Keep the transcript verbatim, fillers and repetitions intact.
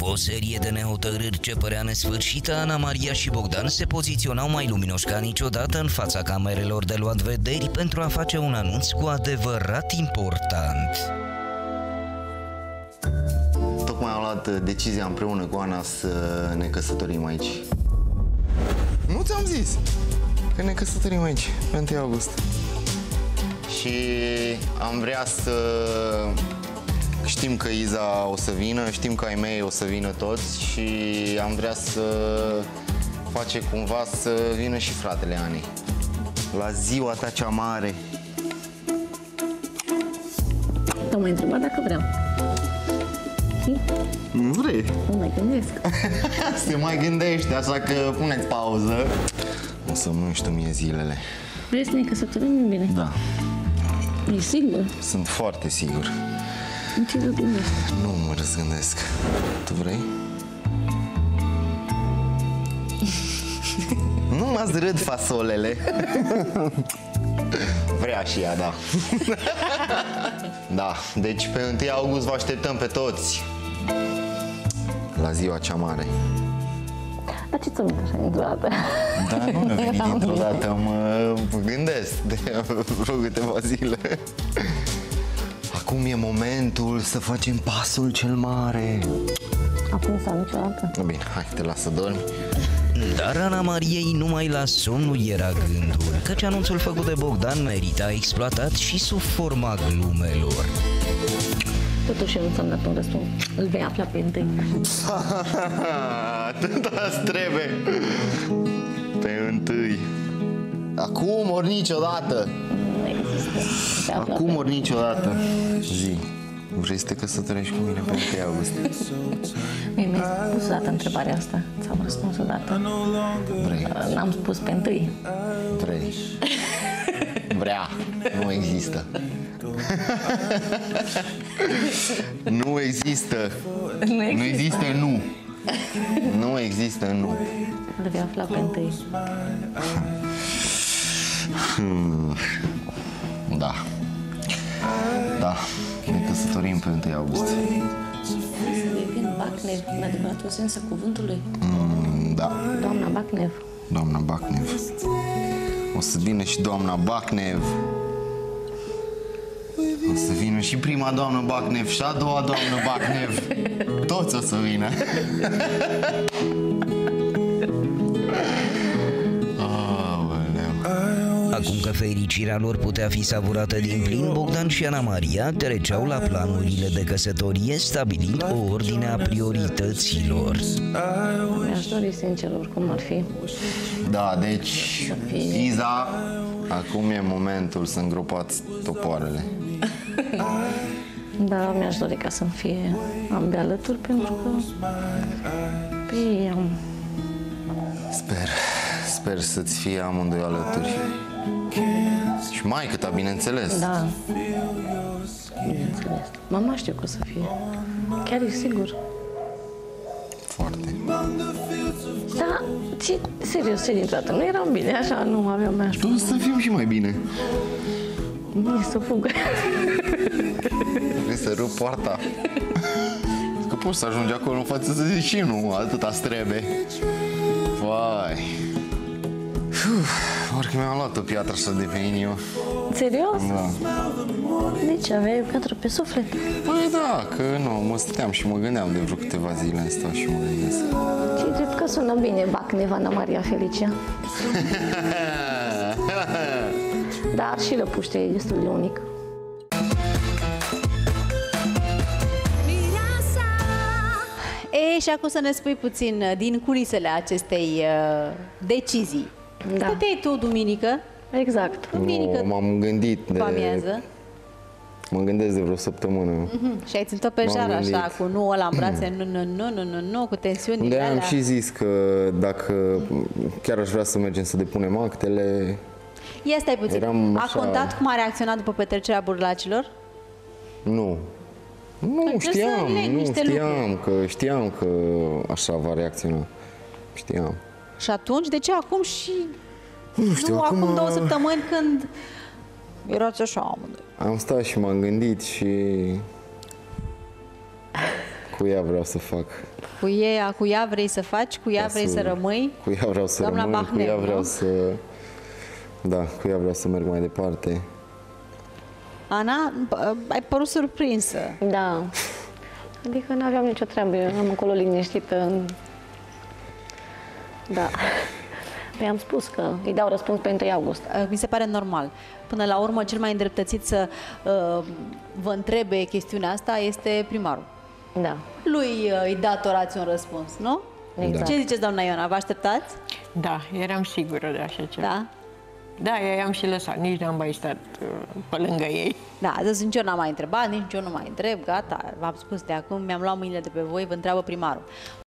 După o serie de nehotărâri ce părea nesfârșită, Ana Maria și Bogdan se poziționau mai luminoși ca niciodată în fața camerelor de luat vederi pentru a face un anunț cu adevărat important. Tocmai am luat decizia împreună cu Ana să ne căsătorim aici. Nu ți-am zis că ne căsătorim aici, pe întâi august. Și am vrea să... Știm că Iza o să vină, știm că ai mei o să vină toți și am vrea să face cumva să vină și fratele Anei. La ziua ta cea mare. Te-am mai întrebat dacă vreau. Nu vrei? Nu mai gândesc. Se mai gândește, așa că puneți pauză. O să-mi înștiu mie zilele. Vrei să ne căsătorim bine? Da. E sigur? Sunt foarte sigur. În ce răzgândești? Nu mă răzgândesc. Tu vrei? Nu mă-ți râd fasolele. Vrea și ea, da. Da, deci pe întâi august vă așteptăm pe toți la ziua cea mare. Dar ce ți-a venit așa dintr-o dată? Da, nu mi-a venit dintr-o dată, mă gândesc de vreo câteva zile. Acum e momentul să facem pasul cel mare. Acum sau niciodată? Bine, hai, te las să dormi. Dar Ana Mariei numai la somn nu era gândul, căci anunțul făcut de Bogdan merita exploatat și sub forma glumelor. Totuși eu nu ți-am dat un răspuns. Îl vei afla pe întâi. Atâta-ți trebuie. Pe întâi. Acum ori niciodată. Nu există. Acum ori niciodată. Zi, vrei să te căsătorești cu mine pe întâi august? Mie mi-ai spus odată întrebarea asta. Ți-am răspuns odată. Vrei? N-am spus pe întâi. Vrei. Vrea. Nu există. Nu există. Nu există. Nu există nu. Nu există nu. Îl vei afla pe întâi. Hmm. Da. Da. Ne căsătorim pe întâi august. Să devin Bacnev, în adevăratul sens a cuvântului. Mm, da. Doamna Bacnev. Doamna Bacnev. O să vină și doamna Bacnev. O să vină și prima doamnă Bacnev și a doua doamnă Bacnev. Toți o să vină. Acum că fericirea lor putea fi savurată din plin, Bogdan și Ana Maria treceau la planurile de căsătorie, stabilind o ordine a priorităților. Mi-aș dori sincer oricum ar fi. Da, deci, Iza, acum e momentul să îngropați topoarele. Da, mi-aș dori ca să-mi fie ambii alături, pentru că pe ei am... Sper, sper să-ți fie amândoi alături. Și maică ta, bineînțeles. Da, bineînțeles. Mama știu că o să fie. Chiar e sigur. Foarte. Da, ce, serios, ce dintr-o dată? Nu eram bine, așa, nu aveam mai așa. Tu să fim și mai bine. Bine, să fugă. Vrei să rup poarta? Că poți să ajungi acolo în față să zici și nu, atâta-ți trebuie. Vai. Orică mi-am luat o piatră așa de pe inimă. Serios? Da. De ce? Aveai o piatră pe suflet? Păi da, că nu, mă stăteam și mă gândeam de vreo câteva zile în stau și mă gândesc. Ce drept că sună bine, Bacnev, Ana Maria Felicia. Dar și Lăpuște e destul de unic. E, și acum să ne spui puțin din culisele acestei uh, decizii. Da. Stăteai tu duminică? Exact. Duminică, m-am gândit de... amiază. Mă gândesc de vreo săptămână. Mm-hmm. Și ai ținut-o pe jar așa, cu nu ăla în brațe, nu, nu, nu, nu, nu, nu, cu tensiunile De alea. am și zis că dacă chiar aș vrea să mergem să depunem actele... Ia stai puțin. Eram A așa... contat cum a reacționat după petrecerea burlacilor? Nu. Nu Că știam, să nu niște știam că, știam că așa va reacționa. Știam. Și atunci, de ce acum și... Nu știu, nu, acum... acum două săptămâni când erați așa amândoi. Am stat și m-am gândit și... Cu ea vreau să fac. Cu ea, cu ea vrei să faci, cu ea Ca vrei să, să rămâi? Cu ea vreau să Doamna rămân, Bahnel, cu ea vreau nu? să... Da, cu ea vreau să merg mai departe. Ana, ai părut surprinsă. Da. Adică nu aveam nicio treabă, eu eram acolo liniștită. Da. Păi am spus că îi dau răspuns pe întâi august. Mi se pare normal. Până la urmă, cel mai îndreptățit să uh, vă întrebe chestiunea asta este primarul. Da. Lui uh, îi datorați un răspuns, nu? Exact. Ce ziceți, doamna Iona? Vă așteptați? Da, eram sigură de așa ceva. Da? Da, eu i-am și lăsat, nici n-am mai stat uh, pe lângă ei. Da, deci nici eu n-am mai întrebat, nici eu nu mai întreb, gata, v-am spus de acum, mi-am luat mâinile de pe voi, vă întreabă primarul.